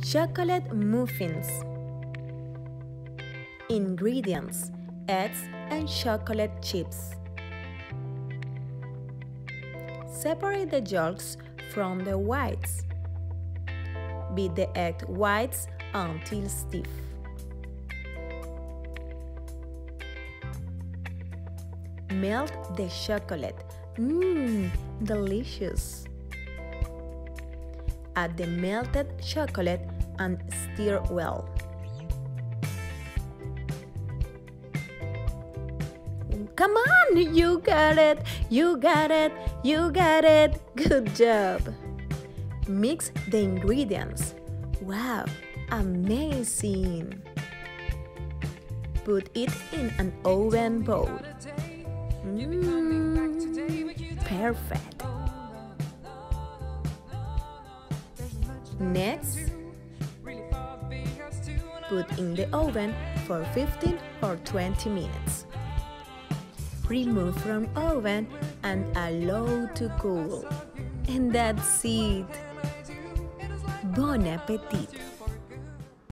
Chocolate muffins. Ingredients: eggs and chocolate chips. Separate the yolks from the whites. Beat the egg whites until stiff. Melt the chocolate. Delicious! Add the melted chocolate and stir well. Come on, you got it, you got it, you got it. Good job. Mix the ingredients. Wow, amazing. Put it in an oven bowl. Perfect. Next, put in the oven for 15 or 20 minutes. Remove from oven and allow to cool. And that's it. Bon appetit!